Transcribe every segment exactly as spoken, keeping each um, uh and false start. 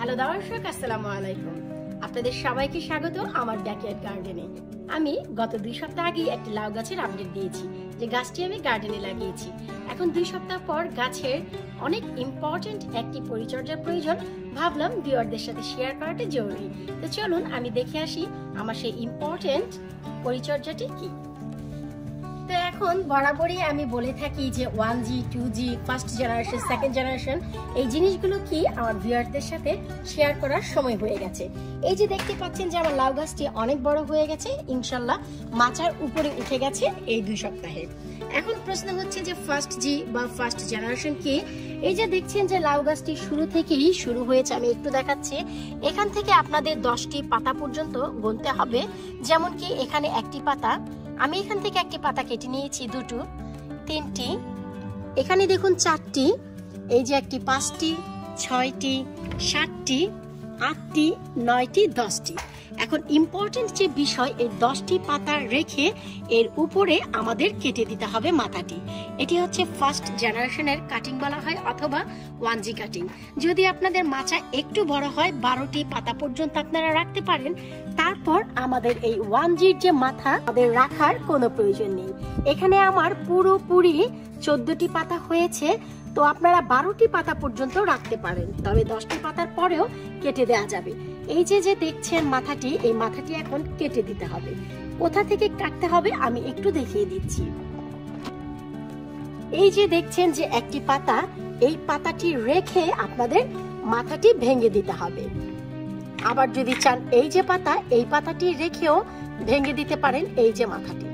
Hello দর্শক, আসসালামু আলাইকুম। আপনাদের সবাইকে স্বাগত আমার ব্যাকইয়ার্ড গার্ডেনে। আমি গত দুই সপ্তাহ আগে একটি লাউ গাছের আপডেট দিয়েছি যে গাছটি আমি গার্ডেনে লাগিয়েছি। এখন দুই সপ্তাহ পর গাছের অনেক ইম্পর্টেন্ট একটি পরিচর্যার প্রয়োজন, ভাবলাম ভিউয়ারদের সাথে শেয়ার করাটা জরুরি। তো চলুন আমি দেখে আসি আমার সেই ইম্পর্টেন্ট পরিচর্যাটি কি। তো এখন বরাবরই আমি বলে থাকি যে one G two G first generation second generation এই জিনিসগুলো কি আমার ভিউয়ারদের সাথে শেয়ার করার সময় হয়ে গেছে। এই যে দেখতে পাচ্ছেন যে আমার লাউ গাছটি অনেক বড় হয়ে গেছে, ইনশাল্লাহ মাচার উপরে উঠে গেছে এই দুই সপ্তাহে। এখন প্রশ্ন হচ্ছে যে ফার্স্ট জি বা ফার্স্ট জেনারেশন কি। এই যে দেখছেন যে লাউ গাছটি শুরু থেকেই শুরু হয়েছে, আমি একটু দেখাচ্ছি। এখান থেকে আপনাদের দশটি পাতা পর্যন্ত গুনতে হবে। যেমন কি এখানে একটি পাতা, আমি এখান থেকে একটি পাতা কেটে নিয়েছি, দুটো, তিনটি, এখানে দেখুন চারটি, এই যে একটি পাঁচটি, ছয়টি, সাতটি, আটটি, নয়টি, দশটি। এখন ইম্পর্টেন্ট যে বিষয়, এই দশটি পাতা রেখে এর উপরে আমাদের কেটে দিতে হবে মাথাটি। এটি হচ্ছে ফার্স্ট জেনারেশনের কাটিং বলা হয় অথবা ওয়ান জি কাটিং। যদি আপনাদের মাচা একটু বড় হয়, বারোটি পাতা পর্যন্ত আপনারা রাখতে পারেন। তারপর আমাদের এই ওয়ান জির যে মাথা আমাদের রাখার কোনো প্রয়োজন নেই। এখানে আমার পুরোপুরি চোদ্দটি পাতা হয়েছে, তো আপনারা বারোটি পাতা পর্যন্ত রাখতে পারেন, তবে দশটি পাতার পরেও কেটে দেওয়া যাবে। এই যে যে দেখছেন মাথাটি, এই মাথাটি এখন কেটে দিতে হবে। কোথা থেকে কাটতে হবে আমি একটু দেখিয়ে দিচ্ছি। এই যে দেখছেন যে একটি পাতা, এই পাতাটি রেখে আপনাদের মাথাটি ভেঙে দিতে হবে। আবার যদি চান এই যে পাতা, এই পাতাটি রেখেও ভেঙে দিতে পারেন এই যে মাথাটি,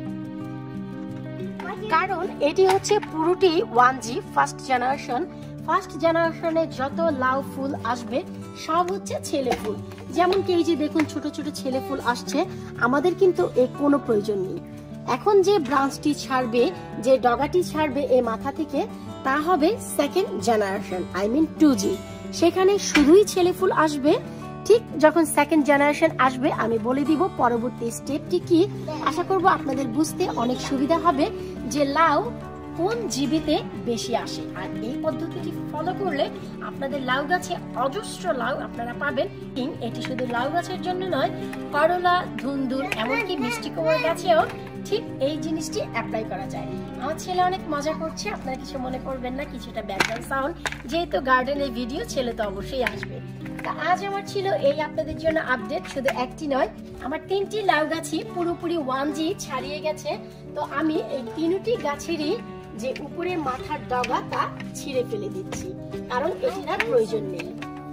কারণ এটি হচ্ছে পুরোটি one G first generation. First জেনারেশনে যত লাউ ফুল আসবে সব হচ্ছে ছেলে ফুল। যেমন কি এই যে দেখুন ছোট ছোট ছেলে ফুল আসছে, আমাদের কিন্তু এর কোনো প্রয়োজন নেই। এখন যে ব্রাঞ্চটি ছাড়বে, যে ডগাটি ছাড়বে এই মাথা থেকে, তা হবে second generation, I mean two G. সেখানে শুধুই ছেলে ফুল আসবে। ঠিক যখন সেকেন্ড জেনারেশন আসবে আমি বলে দিব পরবর্তী স্টেপটি কি। আশা করব আপনাদের বুঝতে অনেক সুবিধা হবে যে লাউ কোন জীবিতে বেশি আসে। আর এই পদ্ধতিটি ফলো করলে আপনাদের লাউ গাছে অজস্র লাউ আপনারা পাবেন। এটি শুধু লাউ গাছের জন্য নয়, করলা, ধুন্দুল, এমনকি মিষ্টি কুমড়া গাছেও ঠিক এই জিনিসটি অ্যাপ্লাই করা যায়। আমার ছেলে অনেক মজা করছে, আপনারা কিছু মনে করবেন না, কিছুটা ব্যাকগ্রাউন্ড সাউন্ড, যেহেতু গার্ডেনের ভিডিও, ছেলে তো অবশ্যই আসবে। তা আজ আমার ছিল এই আপনাদের জন্য আপডেট। শুধু একটি নয়, আমার তিনটি লাউ গাছই পুরোপুরি ওয়ান জি ছাড়িয়ে গেছে। তো আমি এই তিনটি গাছেরই যে উপরের মাথার ডগা তা ছিঁড়ে ফেলে দিচ্ছি, কারণ এটির আর প্রয়োজন নেই।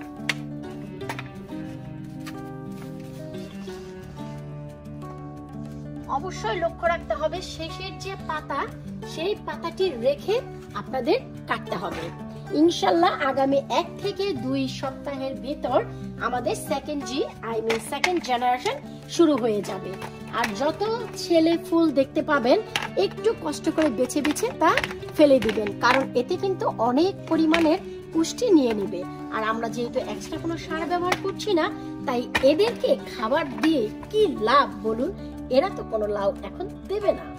অবশ্যই লক্ষ্য রাখতে হবে শেষের যে পাতা, সেই পাতাটি রেখে আপনাদের কাটতে হবে। ইনশাল্লাহ আগামী এক থেকে দুই সপ্তাহের ভিতর আমাদের second G I mean second generation শুরু হয়ে যাবে। আর যত ছেলে ফুল দেখতে পাবেন একটু কষ্ট করে বেছে বেছে তা ফেলে দিবেন, কারণ এতে কিন্তু অনেক পরিমাণের পুষ্টি নিয়ে নেবে। আর আমরা যেহেতু এক্সট্রা কোনো সার ব্যবহার করছি না, তাই এদেরকে খাবার দিয়ে কি লাভ বলুন? এরা তো কোনো লাউ এখন দেবে না।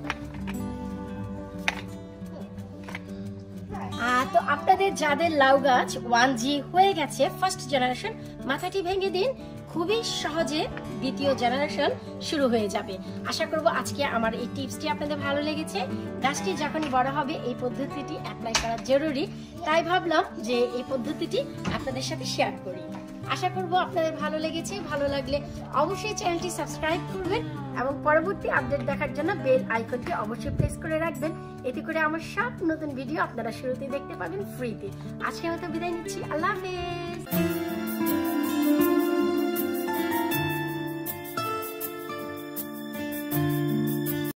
তো আপনাদের যাদের লাউ গাছ ওয়ান জি হয়ে গেছে ফার্স্ট জেনারেশন, মাথাটি ভেঙে দিন, খুবই সহজে দ্বিতীয় জেনারেশন শুরু হয়ে যাবে। আশা করব আজকে আমার এই টিপসটি আপনাদের ভালো লেগেছে। গাছটি যখনই বড় হবে এই পদ্ধতিটি অ্যাপ্লাই করা জরুরি, তাই ভাবলাম যে এই পদ্ধতিটি আপনাদের সাথে শেয়ার করি। আশা করব আপনাদের ভালো লেগেছে। ভালো লাগলে অবশ্যই চ্যানেলটি সাবস্ক্রাইব করবেন এবং পরবর্তী আপডেট দেখার জন্য বেল আইকনটি অবশ্যই প্রেস করে রাখবেন। এতে করে আমার সব নতুন ভিডিও আপনারা শুরুতেই দেখতে পাবেন ফ্রিতে। আজকে মতো বিদায় নিচ্ছি, আল্লাহ হাফেজ।